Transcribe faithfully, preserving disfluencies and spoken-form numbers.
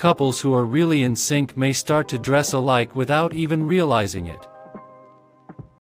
Couples who are really in sync may start to dress alike without even realizing it.